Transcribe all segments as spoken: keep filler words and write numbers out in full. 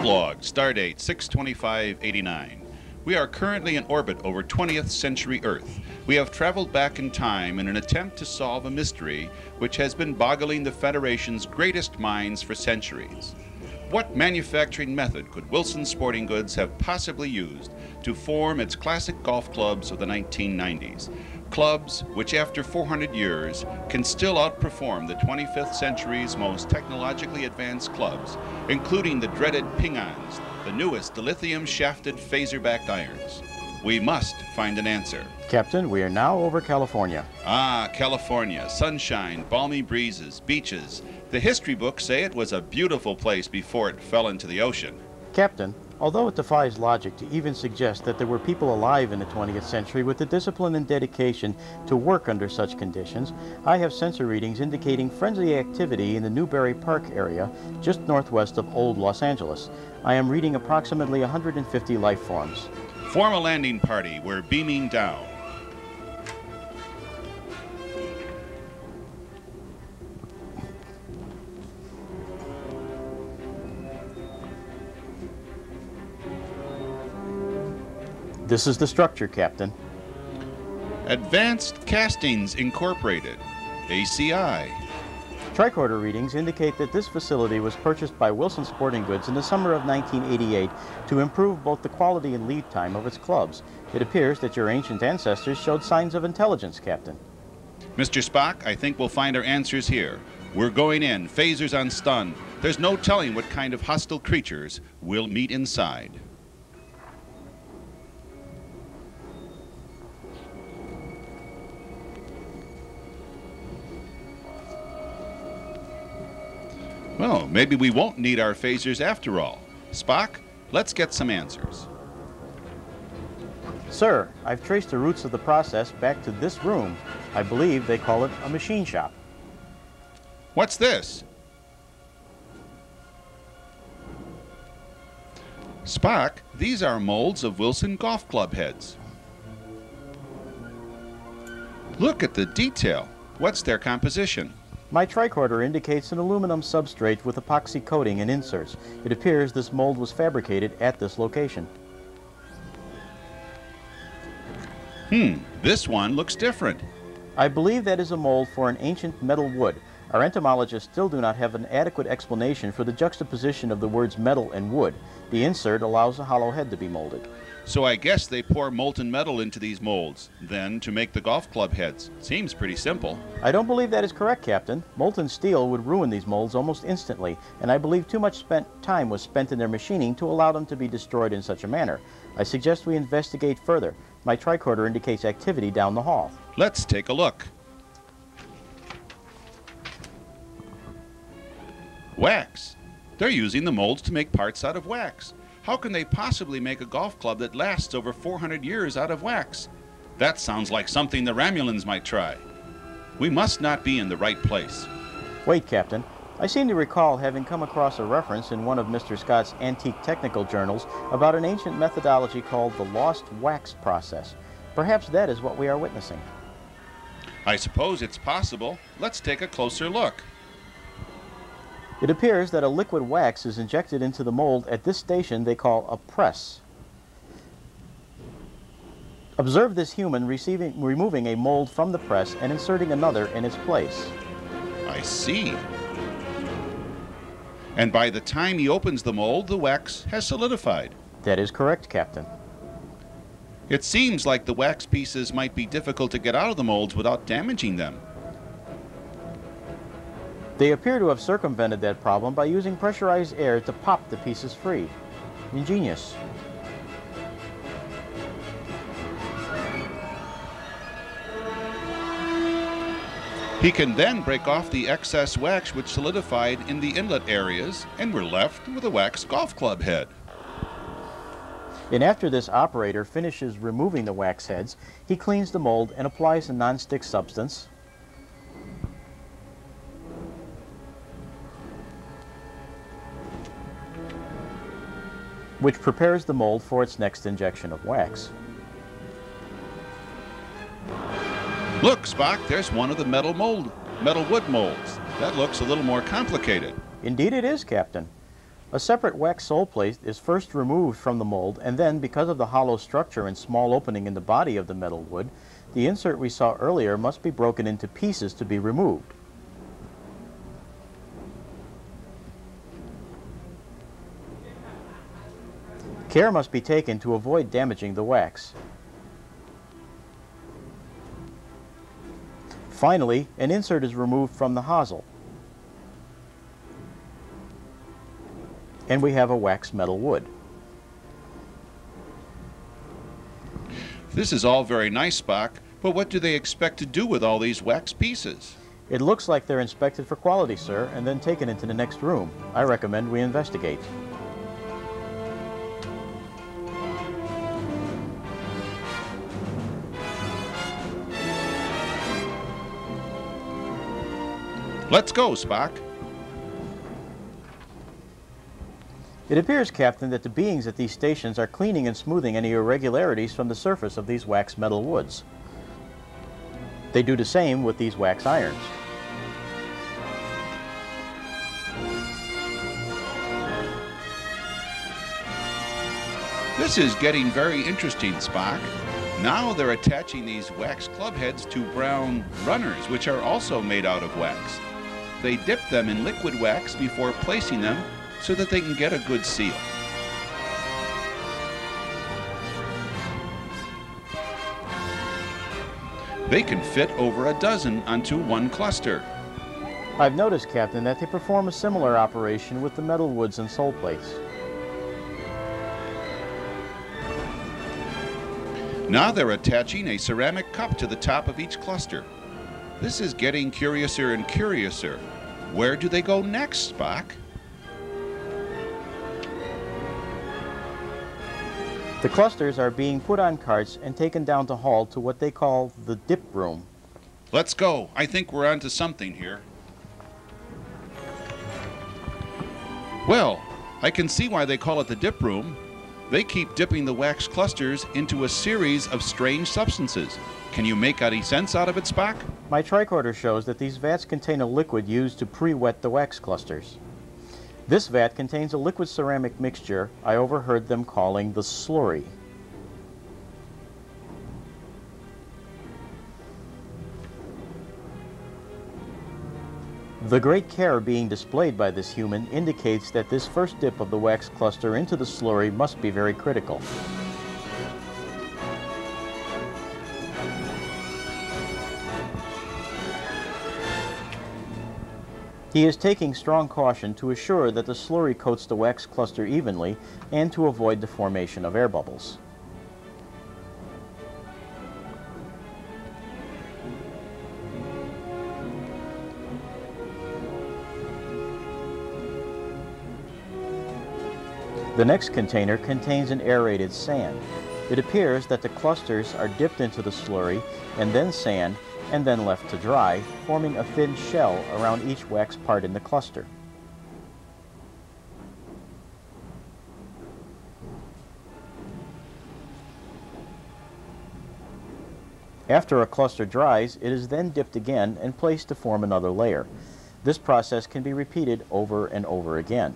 Log, stardate six twenty-five eighty-nine. We are currently in orbit over twentieth century Earth. We have traveled back in time in an attempt to solve a mystery which has been boggling the Federation's greatest minds for centuries. What manufacturing method could Wilson Sporting Goods have possibly used to form its classic golf clubs of the nineteen nineties? Clubs which, after four hundred years, can still outperform the twenty-fifth century's most technologically advanced clubs, including the dreaded ping-ons, the newest dilithium-shafted phaser-backed irons. We must find an answer. Captain, we are now over California. Ah, California. Sunshine, balmy breezes, beaches. The history books say it was a beautiful place before it fell into the ocean. Captain, although it defies logic to even suggest that there were people alive in the twentieth century with the discipline and dedication to work under such conditions, I have sensor readings indicating frenzy activity in the Newbury Park area just northwest of Old Los Angeles. I am reading approximately one hundred fifty life forms. Form a landing party. We're beaming down. This is the structure, Captain. Advanced Castings Incorporated, A C I. Tricorder readings indicate that this facility was purchased by Wilson Sporting Goods in the summer of nineteen eighty-eight to improve both the quality and lead time of its clubs. It appears that your ancient ancestors showed signs of intelligence, Captain. Mister Spock, I think we'll find our answers here. We're going in, phasers on stun. There's no telling what kind of hostile creatures we'll meet inside. Well, maybe we won't need our phasers after all. Spock, let's get some answers. Sir, I've traced the roots of the process back to this room. I believe they call it a machine shop. What's this? Spock, these are molds of Wilson golf club heads. Look at the detail. What's their composition? My tricorder indicates an aluminum substrate with epoxy coating and inserts. It appears this mold was fabricated at this location. Hmm, this one looks different. I believe that is a mold for an ancient metal wood. Our entomologists still do not have an adequate explanation for the juxtaposition of the words metal and wood. The insert allows a hollow head to be molded. So I guess they pour molten metal into these molds, then to make the golf club heads. Seems pretty simple. I don't believe that is correct, Captain. Molten steel would ruin these molds almost instantly, and I believe too much spent time was spent in their machining to allow them to be destroyed in such a manner. I suggest we investigate further. My tricorder indicates activity down the hall. Let's take a look. Wax. They're using the molds to make parts out of wax. How can they possibly make a golf club that lasts over four hundred years out of wax? That sounds like something the Romulans might try. We must not be in the right place. Wait, Captain. I seem to recall having come across a reference in one of Mister Scott's antique technical journals about an ancient methodology called the lost wax process. Perhaps that is what we are witnessing. I suppose it's possible. Let's take a closer look. It appears that a liquid wax is injected into the mold at this station they call a press. Observe this human receiving, removing a mold from the press and inserting another in its place. I see. And by the time he opens the mold, the wax has solidified. That is correct, Captain. It seems like the wax pieces might be difficult to get out of the molds without damaging them. They appear to have circumvented that problem by using pressurized air to pop the pieces free. Ingenious. He can then break off the excess wax which solidified in the inlet areas, and we're left with a wax golf club head. And after this operator finishes removing the wax heads, he cleans the mold and applies a non-stick substance, which prepares the mold for its next injection of wax. Look, Spock, there's one of the metal mold, metal wood molds. That looks a little more complicated. Indeed it is, Captain. A separate wax sole plate is first removed from the mold, and then, because of the hollow structure and small opening in the body of the metal wood, the insert we saw earlier must be broken into pieces to be removed. Care must be taken to avoid damaging the wax. Finally, an insert is removed from the hosel, and we have a wax metal wood. This is all very nice, Spock, but what do they expect to do with all these wax pieces? It looks like they're inspected for quality, sir, and then taken into the next room. I recommend we investigate. Let's go, Spock. It appears, Captain, that the beings at these stations are cleaning and smoothing any irregularities from the surface of these wax metal woods. They do the same with these wax irons. This is getting very interesting, Spock. Now they're attaching these wax club heads to brown runners, which are also made out of wax. They dip them in liquid wax before placing them so that they can get a good seal. They can fit over a dozen onto one cluster. I've noticed, Captain, that they perform a similar operation with the metal woods and sole plates. Now they're attaching a ceramic cup to the top of each cluster. This is getting curiouser and curiouser. Where do they go next, Spock? The clusters are being put on carts and taken down to haul to what they call the dip room. Let's go. I think we're onto something here. Well, I can see why they call it the dip room. They keep dipping the wax clusters into a series of strange substances. Can you make any sense out of it, Spock? My tricorder shows that these vats contain a liquid used to pre-wet the wax clusters. This vat contains a liquid ceramic mixture I overheard them calling the slurry. The great care being displayed by this human indicates that this first dip of the wax cluster into the slurry must be very critical. He is taking strong caution to assure that the slurry coats the wax cluster evenly and to avoid the formation of air bubbles. The next container contains an aerated sand. It appears that the clusters are dipped into the slurry and then sand and then left to dry, forming a thin shell around each wax part in the cluster. After a cluster dries, it is then dipped again and placed to form another layer. This process can be repeated over and over again.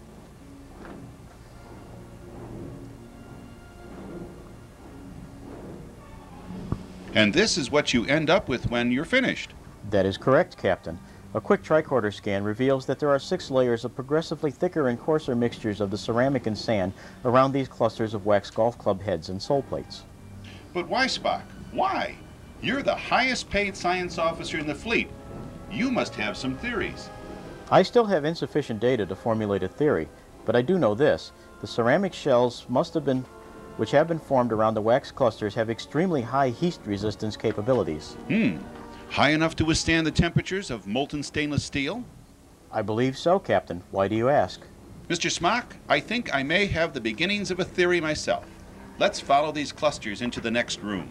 And this is what you end up with when you're finished. That is correct, Captain. A quick tricorder scan reveals that there are six layers of progressively thicker and coarser mixtures of the ceramic and sand around these clusters of wax golf club heads and sole plates. But why, Spock? Why? You're the highest paid science officer in the fleet. You must have some theories. I still have insufficient data to formulate a theory, but I do know this. The ceramic shells must have been which have been formed around the wax clusters have extremely high heat resistance capabilities. Hmm. High enough to withstand the temperatures of molten stainless steel? I believe so, Captain. Why do you ask? Mister Spock, I think I may have the beginnings of a theory myself. Let's follow these clusters into the next room.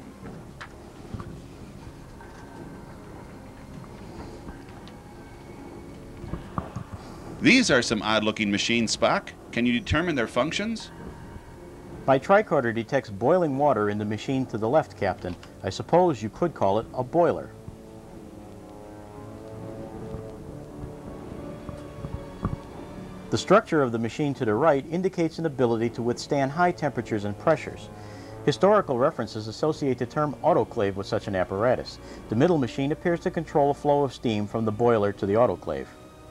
These are some odd-looking machines, Spock. Can you determine their functions? My tricorder detects boiling water in the machine to the left, Captain. I suppose you could call it a boiler. The The structure of the machine to the right indicates an ability to withstand high temperatures and pressures. Historical references associate the term autoclave with such an apparatus. The middle machine appears to control a flow of steam from the boiler to the autoclave.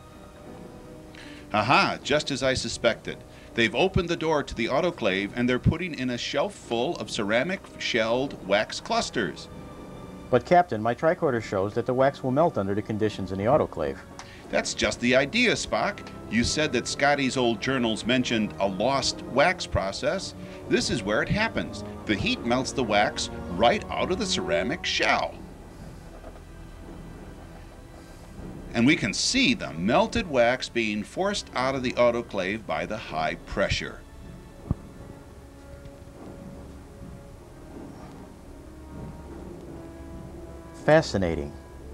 Aha, just as I suspected. They've opened the door to the autoclave and they're putting in a shelf full of ceramic shelled wax clusters. But Captain, my tricorder shows that the wax will melt under the conditions in the autoclave. That's just the idea, Spock. You said that Scotty's old journals mentioned a lost wax process. This is where it happens. The heat melts the wax right out of the ceramic shell. And we can see the melted wax being forced out of the autoclave by the high pressure. Fascinating.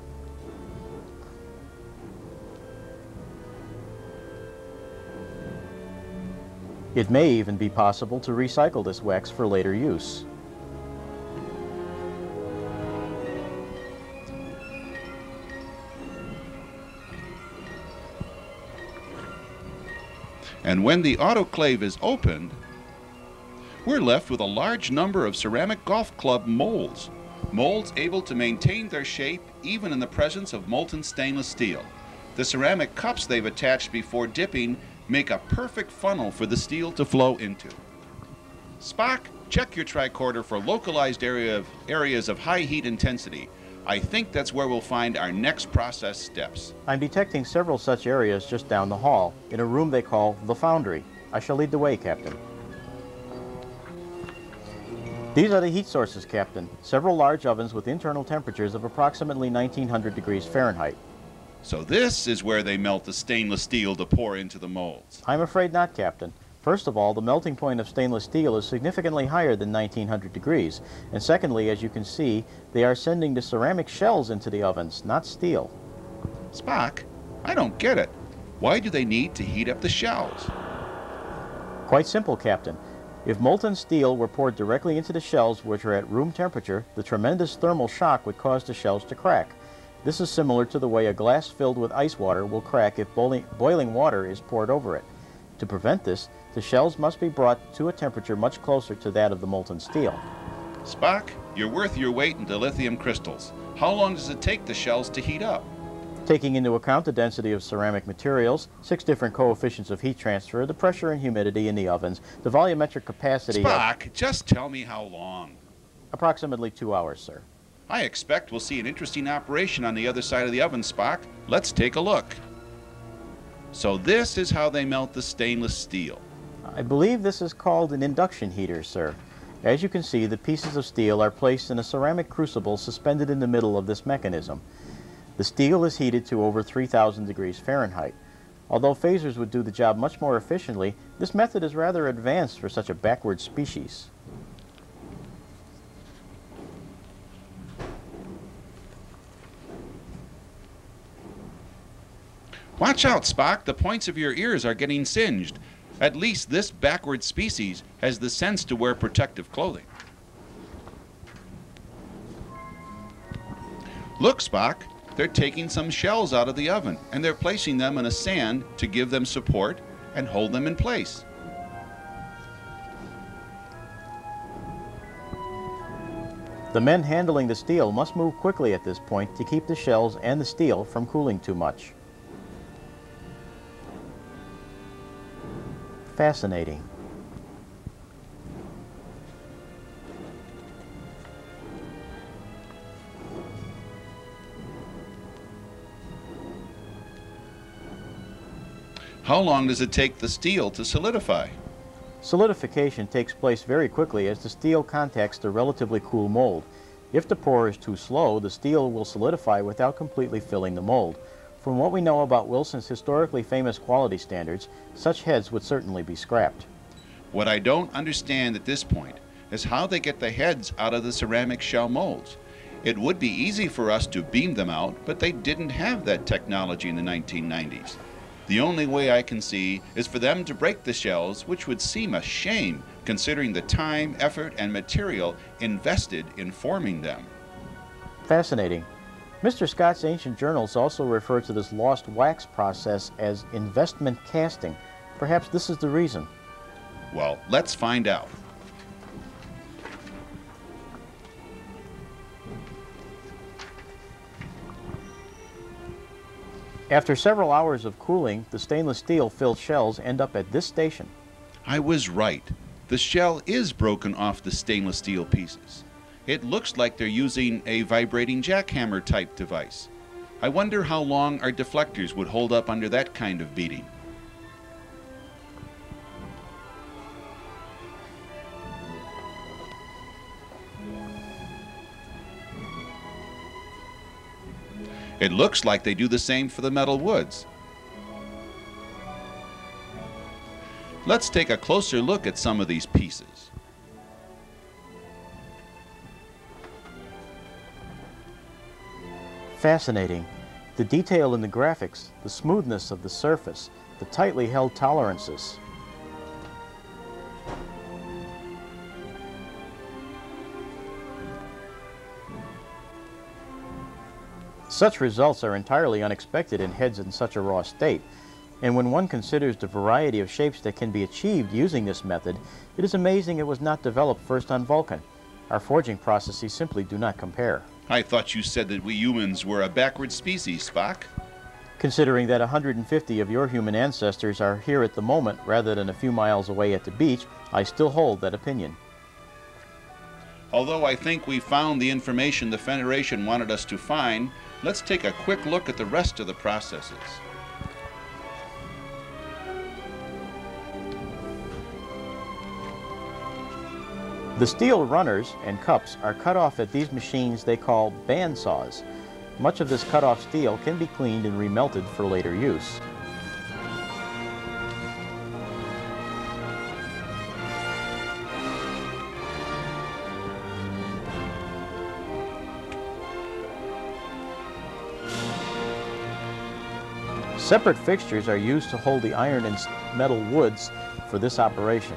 It may even be possible to recycle this wax for later use. And when the autoclave is opened, we're left with a large number of ceramic golf club molds. Molds able to maintain their shape even in the presence of molten stainless steel. The ceramic cups they've attached before dipping make a perfect funnel for the steel to flow into. Spock, check your tricorder for localized area of, areas of high heat intensity. I think that's where we'll find our next process steps. I'm detecting several such areas just down the hall, in a room they call the Foundry. I shall lead the way, Captain. These are the heat sources, Captain. Several large ovens with internal temperatures of approximately nineteen hundred degrees Fahrenheit. So this is where they melt the stainless steel to pour into the molds. I'm afraid not, Captain. First of all, the melting point of stainless steel is significantly higher than nineteen hundred degrees. And secondly, as you can see, they are sending the ceramic shells into the ovens, not steel. Spock, I don't get it. Why do they need to heat up the shells? Quite simple, Captain. If molten steel were poured directly into the shells, which are at room temperature, the tremendous thermal shock would cause the shells to crack. This is similar to the way a glass filled with ice water will crack if boiling, boiling water is poured over it. To prevent this, the shells must be brought to a temperature much closer to that of the molten steel. Spock, you're worth your weight in dilithium crystals. How long does it take the shells to heat up? Taking into account the density of ceramic materials, six different coefficients of heat transfer, the pressure and humidity in the ovens, the volumetric capacity Spock, of... just tell me how long. Approximately two hours, sir. I expect we'll see an interesting operation on the other side of the oven, Spock. Let's take a look. So this is how they melt the stainless steel. I believe this is called an induction heater, sir. As you can see, the pieces of steel are placed in a ceramic crucible suspended in the middle of this mechanism. The steel is heated to over three thousand degrees Fahrenheit. Although phasers would do the job much more efficiently, this method is rather advanced for such a backward species. Watch out, Spock. The points of your ears are getting singed. At least this backward species has the sense to wear protective clothing. Look, Spock. They're taking some shells out of the oven, and they're placing them in a sand to give them support and hold them in place. The men handling the steel must move quickly at this point to keep the shells and the steel from cooling too much. Fascinating. How long does it take the steel to solidify? Solidification takes place very quickly as the steel contacts the relatively cool mold. If the pour is too slow, the steel will solidify without completely filling the mold. From what we know about Wilson's historically famous quality standards, such heads would certainly be scrapped. What I don't understand at this point is how they get the heads out of the ceramic shell molds. It would be easy for us to beam them out, but they didn't have that technology in the nineteen nineties. The only way I can see is for them to break the shells, which would seem a shame considering the time, effort, and material invested in forming them. Fascinating. Mister Scott's ancient journals also refer to this lost wax process as investment casting. Perhaps this is the reason. Well, let's find out. After several hours of cooling, the stainless steel-filled shells end up at this station. I was right. The shell is broken off the stainless steel pieces. It looks like they're using a vibrating jackhammer type device. I wonder how long our deflectors would hold up under that kind of beating. It looks like they do the same for the metal woods. Let's take a closer look at some of these pieces. Fascinating. The detail in the graphics, the smoothness of the surface, the tightly held tolerances. Such results are entirely unexpected in heads in such a raw state, and when one considers the variety of shapes that can be achieved using this method, it is amazing it was not developed first on Vulcan. Our forging processes simply do not compare. I thought you said that we humans were a backward species, Spock. Considering that one hundred fifty of your human ancestors are here at the moment rather than a few miles away at the beach, I still hold that opinion. Although I think we found the information the Federation wanted us to find, let's take a quick look at the rest of the processes. The steel runners and cups are cut off at these machines they call bandsaws. Much of this cut-off steel can be cleaned and remelted for later use. Separate fixtures are used to hold the iron and metal woods for this operation.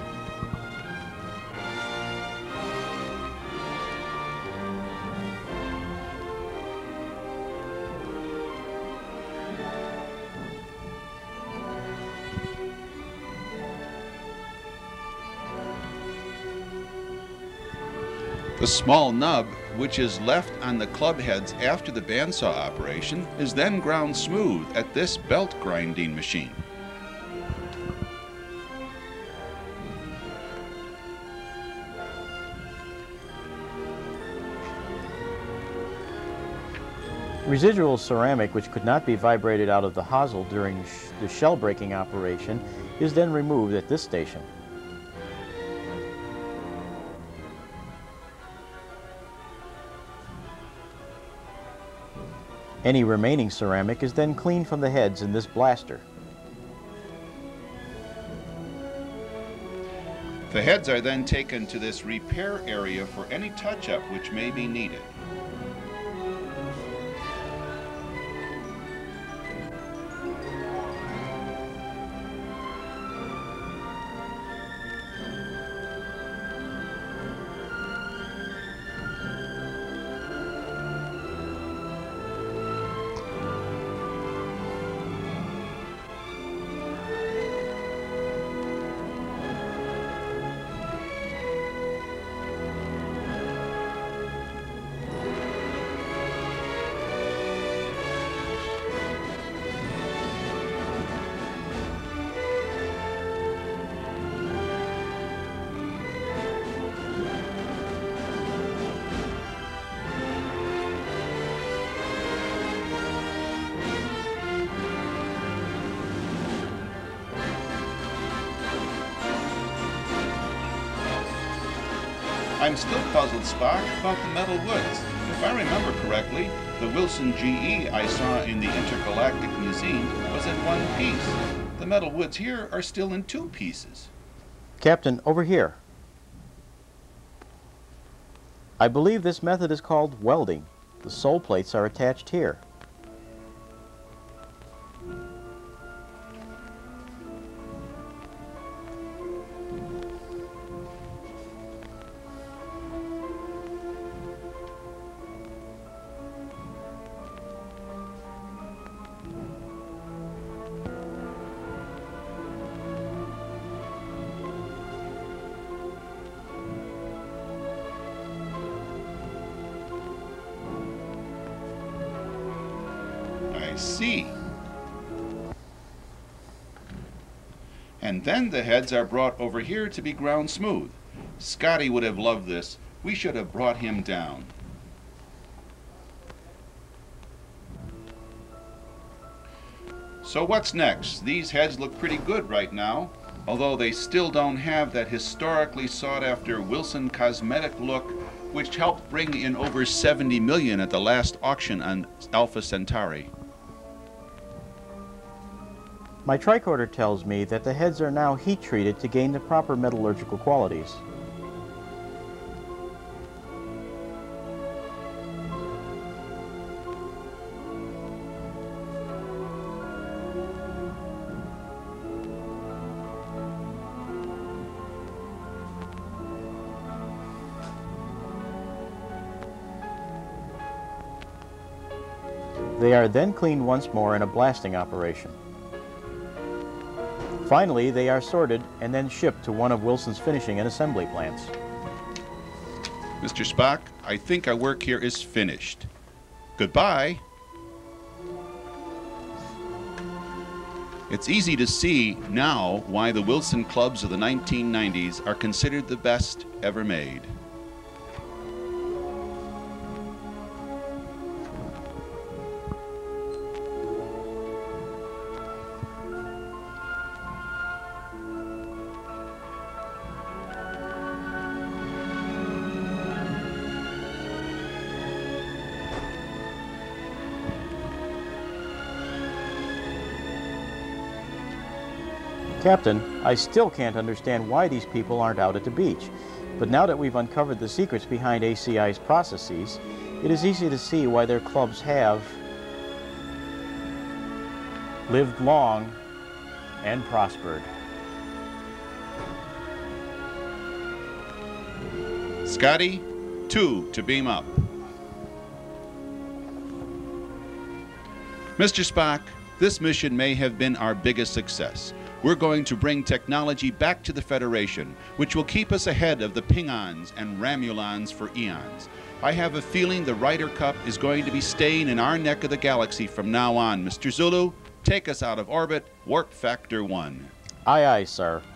The small nub, which is left on the club heads after the bandsaw operation, is then ground smooth at this belt grinding machine. Residual ceramic, which could not be vibrated out of the hosel during sh the shell breaking operation, is then removed at this station. Any remaining ceramic is then cleaned from the heads in this blaster. The heads are then taken to this repair area for any touch-up which may be needed. I'm still puzzled, Spock, about the metal woods. If I remember correctly, the Wilson G E I saw in the Intergalactic Museum was in one piece. The metal woods here are still in two pieces. Captain, over here. I believe this method is called welding. The sole plates are attached here. I see. And then the heads are brought over here to be ground smooth. Scotty would have loved this. We should have brought him down. So what's next? These heads look pretty good right now, although they still don't have that historically sought-after Wilson cosmetic look which helped bring in over seventy million at the last auction on Alpha Centauri. My tricorder tells me that the heads are now heat treated to gain the proper metallurgical qualities. They are then cleaned once more in a blasting operation. Finally, they are sorted and then shipped to one of Wilson's finishing and assembly plants. Mister Spock, I think our work here is finished. Goodbye. It's easy to see now why the Wilson clubs of the nineteen nineties are considered the best ever made. Captain, I still can't understand why these people aren't out at the beach. But now that we've uncovered the secrets behind A C I's processes, it is easy to see why their clubs have lived long and prospered. Scotty, two to beam up. Mister Spock, this mission may have been our biggest success. We're going to bring technology back to the Federation, which will keep us ahead of the Pingons and Ramulans for eons. I have a feeling the Ryder Cup is going to be staying in our neck of the galaxy from now on. Mister Zulu, take us out of orbit, warp factor one. Aye, aye, sir.